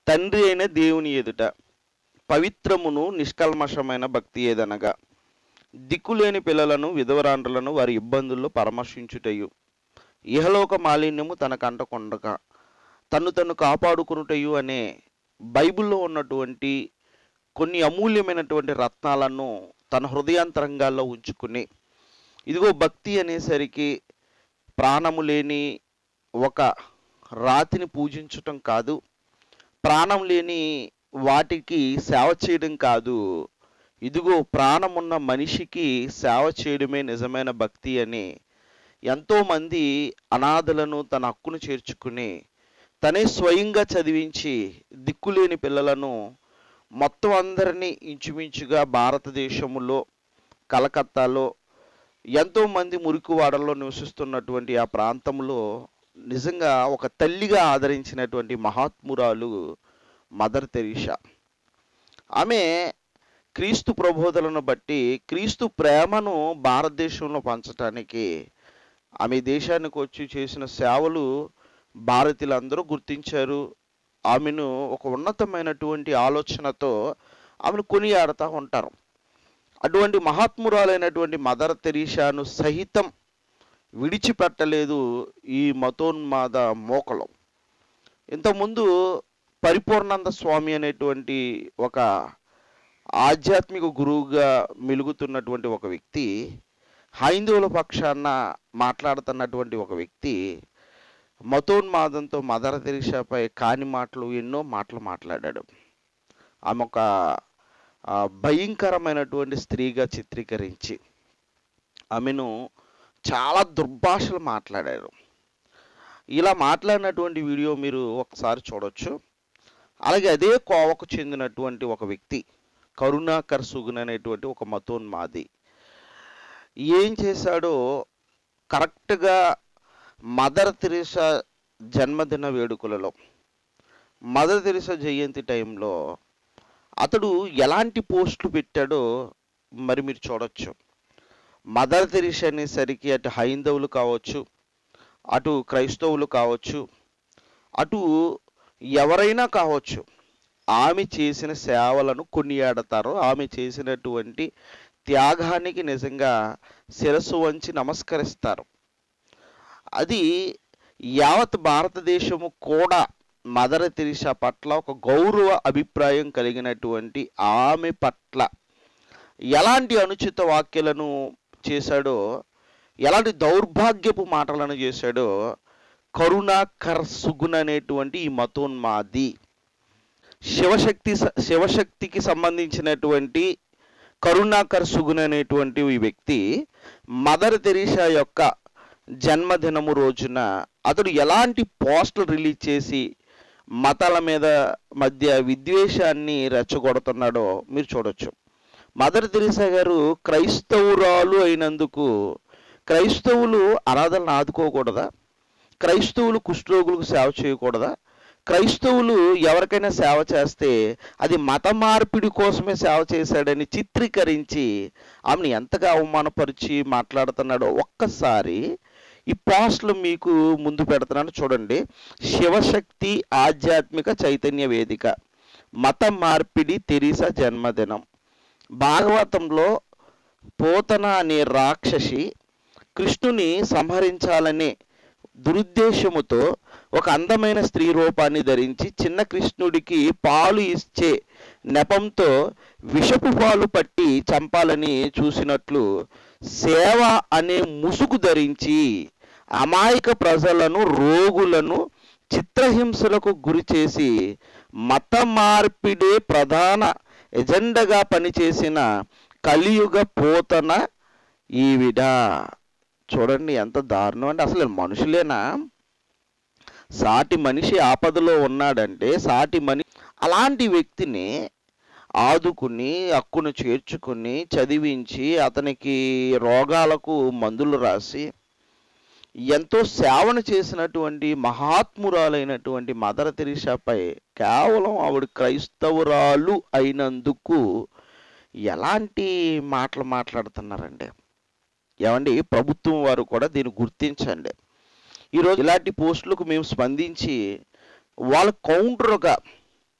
తండ్రి అయిన దేవుని ఎదుట పవిత్రమును నిష్కల్మషమైన భక్తి ఏదనగా దిక్కులేని పిల్లలను విధవరాండ్రులను వారి ఇబ్బందుల్లో పరామర్శించుటయు ఇహలోక మాలిన్యము తనకంటకొండక తన్ను కాపాడుకునుటయు అనే బైబిల్లో ఉన్నటువంటి కొన్ని అమూల్యమైనటువంటి రత్నాలను తన హృదయాంతరంగాల్లో ఉంచుకుని, ఇదిగో భక్తి అనేసరికి ప్రాణము లేని ఒక రాతిని పూజించటం కాదు, ప్రాణం లేని వాటికి సేవ చేయడం కాదు, ఇదిగో ప్రాణమున్న మనిషికి సేవ చేయడమే నిజమైన భక్తి అని ఎంతోమంది అనాథలను తన హక్కును చేర్చుకుని తనే స్వయంగా చదివించి దిక్కులేని పిల్లలను మొత్తం అందరినీ ఇంచుమించుగా భారతదేశంలో కలకత్తాలో ఎంతోమంది మురికివాడల్లో నివసిస్తున్నటువంటి ఆ ప్రాంతంలో నిజంగా ఒక తల్లిగా ఆదరించినటువంటి మహాత్మురాలు మదర్ తెరీసా. ఆమె క్రీస్తు ప్రబోధనను బట్టి క్రీస్తు ప్రేమను భారతదేశంలో పంచటానికి ఆమె దేశానికి వచ్చి చేసిన సేవలు భారతీయులందరూ గుర్తించారు. ఆమెను ఒక ఉన్నతమైనటువంటి ఆలోచనతో ఆమెను కొనియాడుతూ ఉంటారు. అటువంటి మహాత్మురాలైనటువంటి మదర్ తెరీసాను సహితం విడిచిపెట్టలేదు ఈ మతోన్మాద మోకలం. ఇంతకుముందు పరిపూర్ణానంద స్వామి అనేటువంటి ఒక ఆధ్యాత్మిక గురువుగా మెలుగుతున్నటువంటి ఒక వ్యక్తి, హైందవుల పక్షాన మాట్లాడుతున్నటువంటి ఒక వ్యక్తి మతోన్మాదంతో మదర్ తెరీసాపై కాని మాటలు ఎన్నో మాటలు మాట్లాడాడు. ఆమె ఒక భయంకరమైనటువంటి స్త్రీగా చిత్రీకరించి ఆమెను చాలా దుర్భాషలు మాట్లాడారు. ఇలా మాట్లాడినటువంటి వీడియో మీరు ఒకసారి చూడొచ్చు. అలాగే అదే కోవకు చెందినటువంటి ఒక వ్యక్తి కరుణాకర్ సుగున్ అనేటువంటి ఒక మతోన్మాది ఏం చేశాడో కరెక్ట్గా మదర్ తెరీసా జన్మదిన వేడుకలలో మదర్ తెరీసా జయంతి టైంలో అతడు ఎలాంటి పోస్టులు పెట్టాడో మరి మీరు చూడొచ్చు. మదర్ తెరీసా అనేసరికి అటు హైందవులు కావచ్చు, అటు క్రైస్తవులు కావచ్చు, అటు ఎవరైనా కావచ్చు, ఆమె చేసిన సేవలను కొనియాడతారు. ఆమె చేసినటువంటి త్యాగానికి నిజంగా శిరస్సు వంచి నమస్కరిస్తారు. అది యావత్ భారతదేశము కూడా మదర్ తెరీసా పట్ల ఒక గౌరవ అభిప్రాయం కలిగినటువంటి ఆమె పట్ల ఎలాంటి అనుచిత వ్యాఖ్యలను చేశాడో, ఎలాంటి దౌర్భాగ్యపు మాటలను చేశాడో కరుణాకర్ సుగున్ అనేటువంటి ఈ మతోన్మాది శివశక్తికి సంబంధించినటువంటి కరుణాకర్ సుగున్ అనేటువంటి ఈ వ్యక్తి మదర్ తెరీసా యొక్క జన్మదినము రోజున అతడు ఎలాంటి పోస్టులు రిలీజ్ చేసి మతాల మధ్య విద్వేషాన్ని రెచ్చగొడుతున్నాడో మీరు చూడొచ్చు. మదర్ తెరీసా గారు క్రైస్తవురాలు అయినందుకు క్రైస్తవులు అనాథలను ఆదుకోకూడదా? క్రైస్తవులు కుష్ఠరోగులకు సేవ చేయకూడదా? క్రైస్తవులు ఎవరికైనా సేవ చేస్తే అది మత మార్పిడి కోసమే సేవ చేశాడని చిత్రీకరించి ఆమెను ఎంతగా అవమానపరిచి మాట్లాడుతున్నాడో ఒక్కసారి ఈ పోస్టులు మీకు ముందు పెడుతున్నాను చూడండి. శివశక్తి ఆధ్యాత్మిక చైతన్య వేదిక మత మార్పిడి తెరీసా జన్మదినం. భాగవతంలో పోతన అనే రాక్షసి కృష్ణుని సంహరించాలనే దురుద్దేశముతో ఒక అందమైన స్త్రీ రూపాన్ని ధరించి చిన్న కృష్ణుడికి పాలు ఇచ్చే నెపంతో విషపు పాలు పట్టి చంపాలని చూసినట్లు సేవ అనే ముసుగు ధరించి అమాయక ప్రజలను, రోగులను చిత్రహింసలకు గురి చేసి మత మార్పిడే ప్రధాన ఎజెండాగా పనిచేసిన కలియుగ పోతన ఈవిడ. చూడండి ఎంత దారుణం అండి. అసలు మనుషులేనా? సాటి మనిషి ఆపదలో ఉన్నాడంటే సాటి మనిషి అలాంటి వ్యక్తిని ఆదుకుని హక్కును చేర్చుకుని చదివించి అతనికి రోగాలకు మందులు రాసి ఎంతో సేవను చేసినటువంటి మహాత్మురాలైనటువంటి మదర్ తెరీసాపై కేవలం ఆవిడ క్రైస్తవురాలు అయినందుకు ఎలాంటి మాటలు మాట్లాడుతున్నారండి? ఏమండి, ప్రభుత్వం వారు కూడా దీన్ని గుర్తించండి. ఈరోజు ఇలాంటి పోస్టులకు మేము స్పందించి వాళ్ళ కౌంటర్గా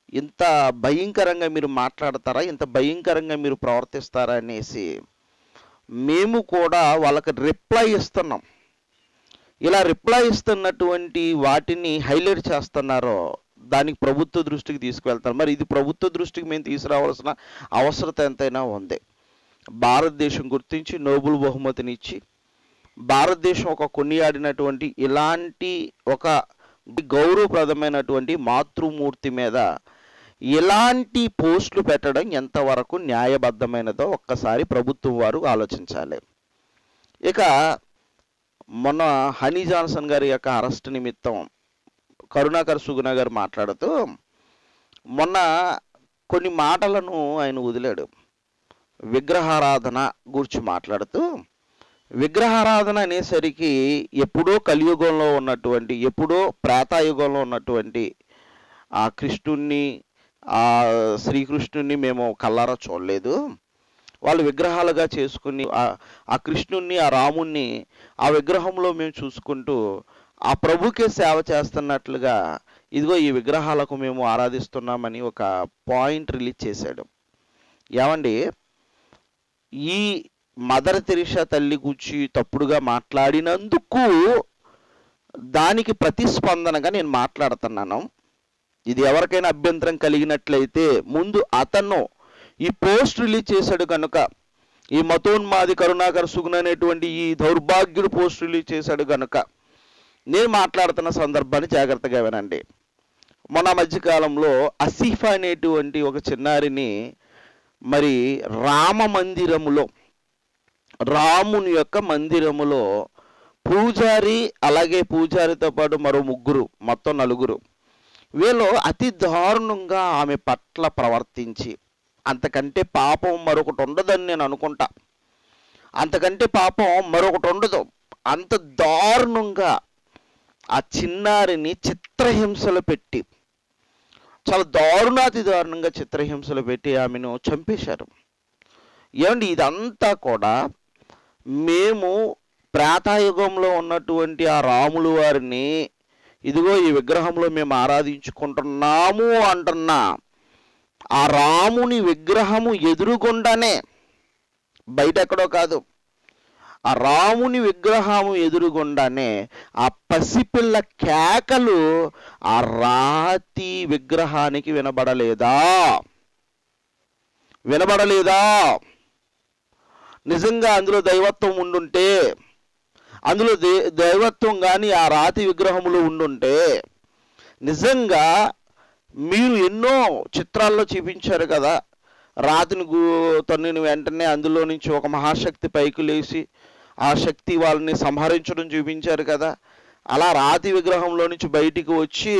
ఇంత భయంకరంగా మీరు మాట్లాడతారా, ఇంత భయంకరంగా మీరు ప్రవర్తిస్తారా అనేసి మేము కూడా వాళ్ళకి రిప్లై ఇస్తున్నాం. ఇలా రిప్లై ఇస్తున్నటువంటి వాటిని హైలైట్ చేస్తున్నారో దానికి ప్రభుత్వ దృష్టికి తీసుకువెళ్తారు. మరి ఇది ప్రభుత్వ దృష్టికి మేము తీసుకురావాల్సిన అవసరత ఎంతైనా ఉంది. భారతదేశం గుర్తించి నోబెల్ బహుమతిని ఇచ్చి భారతదేశం ఒక కొనియాడినటువంటి ఇలాంటి ఒక గౌరవప్రదమైనటువంటి మాతృమూర్తి మీద ఇలాంటి పోస్టులు పెట్టడం ఎంతవరకు న్యాయబద్ధమైనదో ఒక్కసారి ప్రభుత్వం వారు ఆలోచించాలి. ఇక మొన్న హనీ జాన్సన్ గారి యొక్క అరెస్ట్ నిమిత్తం కరుణాకర్ సుగుణ గారు మాట్లాడుతూ మొన్న కొన్ని మాటలను ఆయన వదిలాడు. విగ్రహారాధన గురించి మాట్లాడుతూ, విగ్రహారాధన అనేసరికి ఎప్పుడో కలియుగంలో ఉన్నటువంటి, ఎప్పుడో ప్రేతాయుగంలో ఉన్నటువంటి ఆ కృష్ణుణ్ణి, ఆ శ్రీకృష్ణుణ్ణి మేము కళ్ళారా చూడలేదు. వాళ్ళు విగ్రహాలుగా చేసుకుని ఆ కృష్ణుణ్ణి, ఆ రాముణ్ణి ఆ విగ్రహంలో మేము చూసుకుంటూ ఆ ప్రభుకే సేవ చేస్తున్నట్లుగా ఇదిగో ఈ విగ్రహాలకు మేము ఆరాధిస్తున్నామని ఒక పాయింట్ రిలీజ్ చేశాడు. ఏమండి, ఈ మదర్ తెరీసా తల్లి గురించి తప్పుడుగా మాట్లాడినందుకు దానికి ప్రతిస్పందనగా నేను మాట్లాడుతున్నాను. ఇది ఎవరికైనా అభ్యంతరం కలిగినట్లయితే ముందు అతను ఈ పోస్ట్ రిలీజ్ చేశాడు కనుక, ఈ మతోన్మాది కరుణాకర్ సుగుణ అనేటువంటి ఈ దౌర్భాగ్యుడు పోస్ట్ రిలీజ్ చేశాడు కనుక నేను మాట్లాడుతున్న సందర్భాన్ని జాగ్రత్తగా వినండి. మొన్న మధ్యకాలంలో అసీఫా అనేటువంటి ఒక చిన్నారిని మరి రాముని యొక్క మందిరములో పూజారి, అలాగే పూజారితో పాటు మరో ముగ్గురు, మొత్తం నలుగురు, వీళ్ళు అతి దారుణంగా ఆమె పట్ల ప్రవర్తించి, అంతకంటే పాపం మరొకటి ఉండదని నేను అనుకుంటా, అంతకంటే పాపం మరొకటి ఉండదు, అంత దారుణంగా ఆ చిన్నారిని చిత్రహింసలు పెట్టి, చాలా దారుణాతి దారుణంగా చిత్రహింసలు పెట్టి ఆమెను చంపేశారు. ఏమండి, ఇదంతా కూడా మేము ప్రేతాయుగంలో ఉన్నటువంటి ఆ రాములు వారిని ఇదిగో ఈ విగ్రహంలో మేము ఆరాధించుకుంటున్నాము అంటున్నా, ఆ రాముని విగ్రహము ఎదురుగుండానే, బయట ఎక్కడో కాదు, ఆ రాముని విగ్రహము ఎదురుగుండానే ఆ పసిపిల్ల కేకలు ఆ రాతి విగ్రహానికి వినబడలేదా? నిజంగా అందులో దైవత్వం ఉండుంటే, అందులో దైవత్వం కానీ ఆ రాతి విగ్రహములో ఉండుంటే, నిజంగా మీరు ఎన్నో చిత్రాల్లో చూపించారు కదా, రాతిని తన్నిన వెంటనే అందులో నుంచి ఒక మహాశక్తి పైకి లేచి ఆ శక్తి వాళ్ళని సంహరించడం చూపించారు కదా. అలా రాతి విగ్రహంలో నుంచి బయటికి వచ్చి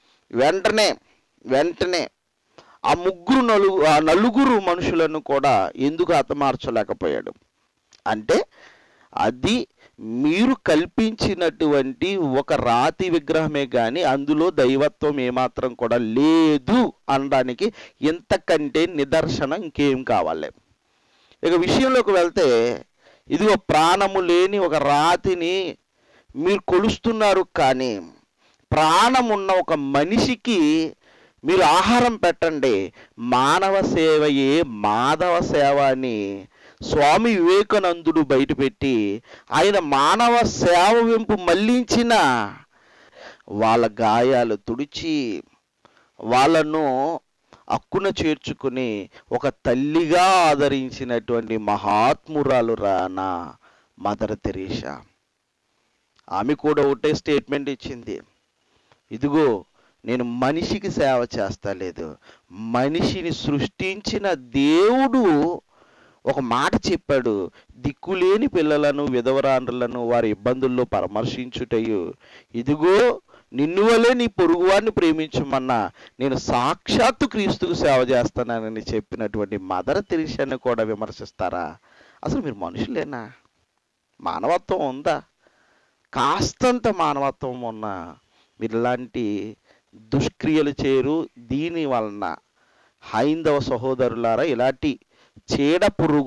వెంటనే ఆ నలుగురు మనుషులను కూడా ఎందుకు హతమార్చలేకపోయాడు అంటే, అది మీరు కల్పించినటువంటి ఒక రాతి విగ్రహమే కానీ అందులో దైవత్వం ఏమాత్రం కూడా లేదు అనడానికి ఇంతకంటే నిదర్శనం ఇంకేం కావాలి. ఇక విషయంలోకి వెళ్తే, ఇదిగో ప్రాణము లేని ఒక రాతిని మీరు కొలుస్తున్నారు, కానీ ప్రాణమున్న ఒక మనిషికి మీరు ఆహారం పెట్టండి, మానవ సేవయే మాధవ సేవ అని స్వామి వివేకానందుడు బయటపెట్టి ఆయన మానవ సేవ వెంపు మళ్లించిన వాళ్ళ గాయాలు తుడిచి వాళ్ళను అక్కున చేర్చుకుని ఒక తల్లిగా ఆదరించినటువంటి మహాత్మురాలు రానా మదర్ తెరీసా. ఆమె కూడా ఒకటే స్టేట్మెంట్ ఇచ్చింది, ఇదిగో నేను మనిషికి సేవ చేస్తలేదు, మనిషిని సృష్టించిన దేవుడు ఒక మాట చెప్పాడు, దిక్కులేని పిల్లలను విధవరాండ్రులను వారి ఇబ్బందుల్లో పరామర్శించుటయు, ఇదిగో నిన్ను వలే నీ పొరుగువారిని ప్రేమించమన్నా నేను సాక్షాత్తు క్రీస్తుకు సేవ చేస్తానని చెప్పినటువంటి మదర్ తెరీసాను కూడా విమర్శిస్తారా? అసలు మీరు మనుషులేనా? మానవత్వం ఉందా? కాస్తంత మానవత్వం ఉన్నా మీరు ఇలాంటి దుష్క్రియలు చేయరు. దీని వలన హైందవ సహోదరులారా, ఇలాంటి చీడ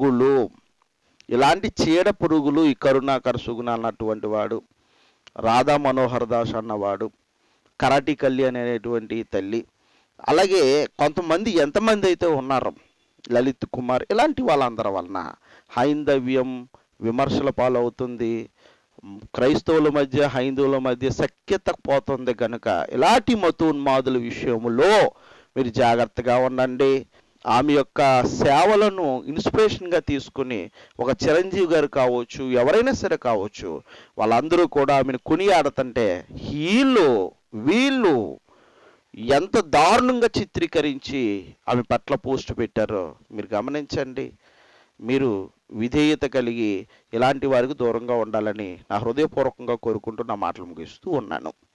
పురుగులు ఈ కరుణాకర్ సుగుణ అన్నటువంటి వాడు, రాధా మనోహర్ దాస్ అన్నవాడు, కరాటి కళ్యాణ్ అనేటువంటి తల్లి, అలాగే కొంతమంది ఎంతమంది అయితే ఉన్నారు, లలిత్ కుమార్ ఇలాంటి వాళ్ళందరి వలన హైందవ్యం విమర్శల పాలవుతుంది, క్రైస్తవుల మధ్య హైందవుల మధ్య సఖ్యత పోతుంది. కనుక ఇలాంటి మతోన్మాదుల విషయంలో మీరు జాగ్రత్తగా ఉండండి. ఆమె యొక్క సేవలను ఇన్స్పిరేషన్గా తీసుకుని ఒక చిరంజీవి గారు కావచ్చు, ఎవరైనా సరే కావచ్చు, వాళ్ళందరూ కూడా ఆమెను కొనియాడుతుంటే వీళ్ళు ఎంత దారుణంగా చిత్రీకరించి ఆమె పట్ల పోస్ట్ పెట్టారో మీరు గమనించండి. మీరు విధేయత కలిగి ఇలాంటి వారికి దూరంగా ఉండాలని నా హృదయపూర్వకంగా కోరుకుంటూ నా మాటలు ముగిస్తూ ఉన్నాను.